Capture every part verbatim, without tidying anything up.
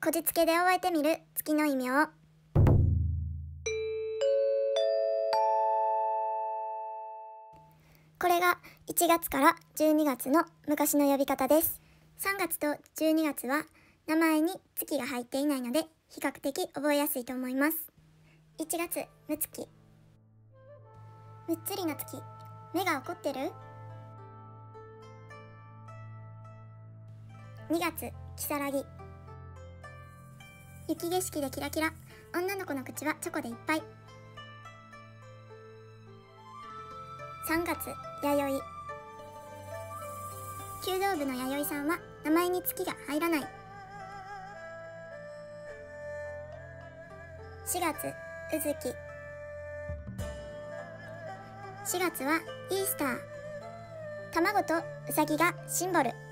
こじつけで覚えてみる月の異名。これがいちがつからじゅうにがつの昔の呼び方です。さんがつとじゅうにがつは名前に月が入っていないので比較的覚えやすいと思います。いちがつ、むつき。むっつりの月、目が怒ってる？にがつ、きさらぎ。雪景色でキラキラ、女の子の口はチョコでいっぱい。さんがつ、やよい。弓道部のやよいさんは名前に月が入らない。しがつ、うずき。しがつはイースター。卵とうさぎがシンボル。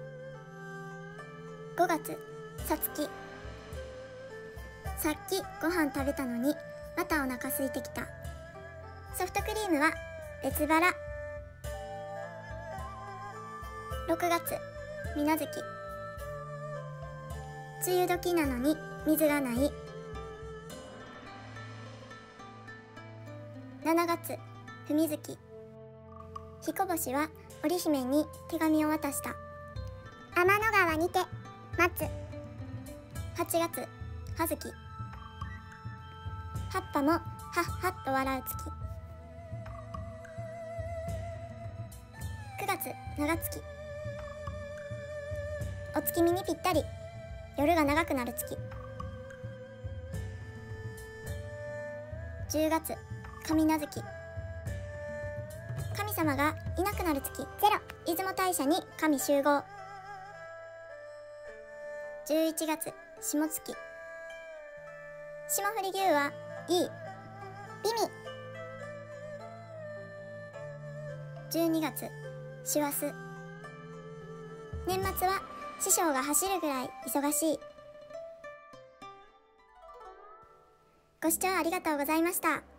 ごがつ、さつき。さっきご飯食べたのにまたお腹空いてきた。ソフトクリームは別腹。ろくがつ、みなづき。梅雨時なのに水がない。しちがつ、ふみずき。彦星は織姫に手紙を渡した。 天の川にて待つ。 はちがつ、はずき。葉っぱもはっはっと笑う月。くがつ、長月。お月見にぴったり、夜が長くなる月。じゅうがつ、神無月。神様がいなくなる月。ゼロ。出雲大社に神集合。じゅういちがつ、霜月。霜降り牛はいい。 美味。 じゅうにがつ、師走。年末は師匠が走るぐらい忙しい。ご視聴ありがとうございました。